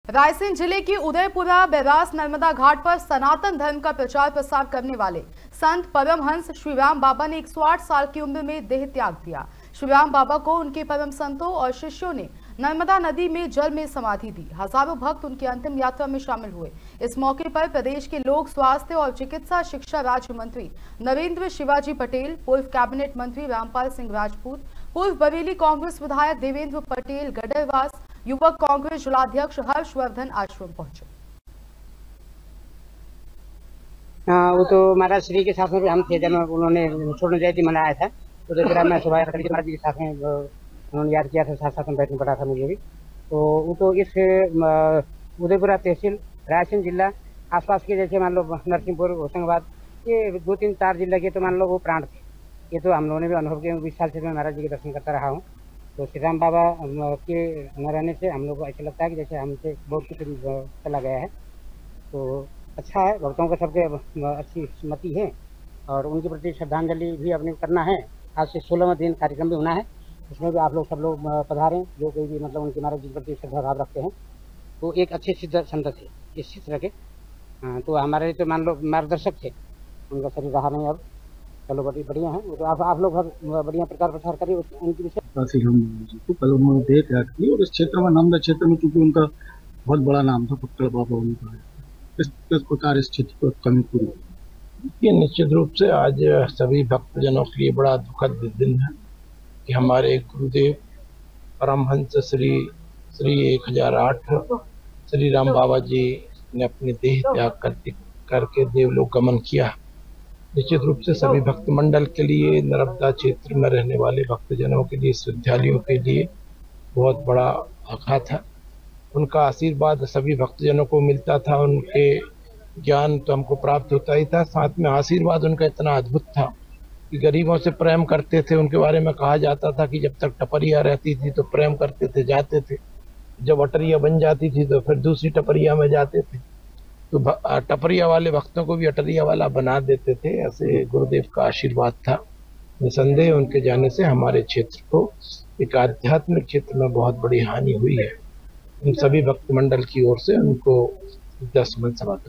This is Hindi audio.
रायसेन जिले की उदयपुरा बैरास नर्मदा घाट पर सनातन धर्म का प्रचार प्रसार करने वाले संत परमहंस श्री राम बाबा ने 108 साल की उम्र में देह त्याग दिया। श्री राम बाबा को उनके परम संतों और शिष्यों ने नर्मदा नदी में जल में समाधि दी। हजारों भक्त उनकी अंतिम यात्रा में शामिल हुए। इस मौके पर प्रदेश के लोक स्वास्थ्य और चिकित्सा शिक्षा राज्य मंत्री नरेंद्र शिवाजी पटेल, पूर्व कैबिनेट मंत्री रामपाल सिंह राजपूत, पूर्व बरेली कांग्रेस विधायक देवेंद्र पटेल गडरवास, युवक कांग्रेस जिलाध्यक्ष हर्षवर्धन आश्रम पहुंचे। वो तो महाराज श्री के साथ में भी हम थे जब उन्होंने स्वर्ण जयंती मनाया था, तो फिर मैं सुबह महाराज जी के साथ में उन्होंने याद किया था, साथ साथ में बैठना पड़ा था मुझे भी। तो वो तो इस उदयपुरा तहसील रायसेन जिला आसपास के जैसे मान लो नरसिंहपुर, होशंगाबाद, ये 2-3-4 जिले के तो मान लो वो प्राण थे। ये तो हम लोगों ने भी अनुभव किया। 20 साल से मैं महाराज जी के दर्शन करता रहा हूँ। तो श्री राम बाबा के न रहने से हम लोग को ऐसा लगता है कि जैसे हमसे बहुत कुछ चला गया है। तो अच्छा है, भक्तों का सबके अच्छी स्मृति है और उनके प्रति श्रद्धांजलि भी अपने करना है। आज से 16वां दिन कार्यक्रम भी होना है, उसमें भी आप लोग सब लोग पधारें जो कोई भी मतलब उनके महाराज जी के प्रति श्रद्धा भाव रखते हैं। तो एक अच्छे सिद्ध संत थे इस क्षेत्र के। तो हमारे तो मान लो मार्गदर्शक थे, उनका शरीर रहा नहीं अब। चलो बढ़िया है। तो आप लोग बढ़िया प्रचार प्रसार करिए उनके विषय। तो कल उन्होंने देह त्याग की और इस क्षेत्र में नर्मदा क्षेत्र में चूंकि उनका बहुत बड़ा नाम था, पक्कड़ बाबा उनका, इस प्रकार इस क्षेत्र पर कमी पूरी। ये निश्चित रूप से आज सभी भक्तजनों के लिए बड़ा दुखद दिन है कि हमारे गुरुदेव परमहंस श्री 1008 श्री राम बाबा जी ने अपने देह त्याग करके देवलोक गमन किया। निश्चित रूप से सभी भक्त मंडल के लिए, नर्मदा क्षेत्र में रहने वाले भक्तजनों के लिए, श्रद्धालुओं के लिए बहुत बड़ा आघात है। उनका आशीर्वाद सभी भक्तजनों को मिलता था, उनके ज्ञान तो हमको प्राप्त होता ही था, साथ में आशीर्वाद उनका इतना अद्भुत था कि गरीबों से प्रेम करते थे। उनके बारे में कहा जाता था कि जब तक टपरिया रहती थी तो प्रेम करते थे, जाते थे, जब अटरिया बन जाती थी तो फिर दूसरी टपरिया में जाते थे। तो टपरिया वाले भक्तों को भी अटरिया वाला बना देते थे। ऐसे गुरुदेव का आशीर्वाद था। निसंदेह उनके जाने से हमारे क्षेत्र को एक आध्यात्मिक क्षेत्र में बहुत बड़ी हानि हुई है। इन सभी भक्त मंडल की ओर से उनको 10 मन समाप्त